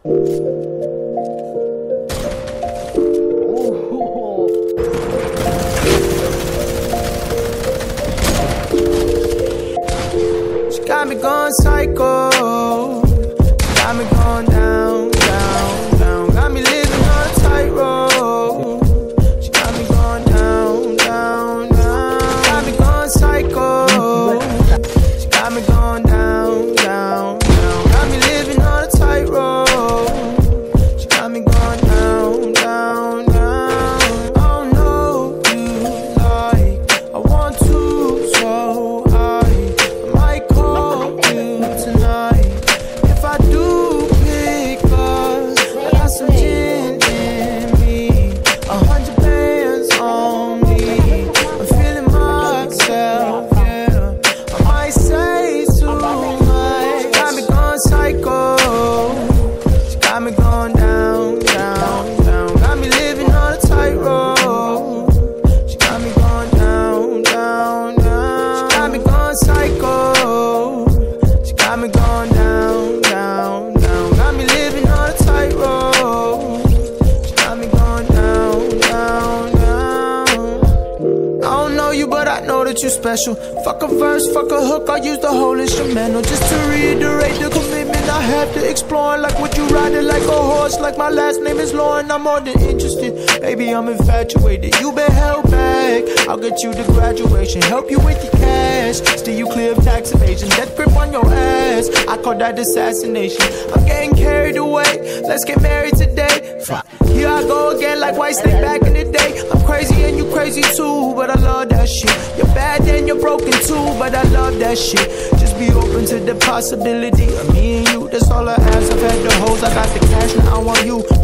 She got me going psycho. She got me going down, down, down. Got me living on a tightrope. She got me going down, down, down. Got me going psycho. She got me going down, down, down. Got me living on a tightrope. She got me going down, down, down. Oh no, you like I want to, so I might call you tonight. If I do pick up, I got some gin in me, 100 bands on me. I'm feeling myself, yeah. I might say too much. She got me going psycho. She got me going down, down, down. Got me living on a tightrope. She got me going down, down, down. She got me going psycho. She got me going down, down, down. Got me living on a tightrope. She got me going down, down, down. I don't know you, but I know that you special. Fuck a verse, fuck a hook, I use the whole instrumental. Just to reiterate the commitment I have to explore. Like what you riding like a horse, like my last name is Lauren. I'm more than interested, baby, I'm infatuated. You been held back, I'll get you to graduation. Help you with your cash, steer you clear of tax evasion. Death grip on your ass, I call that assassination. I'm getting carried away, let's get married today. Fuck. Here I go again like White Snake back in the day. I'm crazy and you crazy too, but I love that shit. You're bad and you're broken too, but I love that shit. Just be open to the possibility of me and you, that's all I ask. I've had the hoes, I got the cash, now I want you.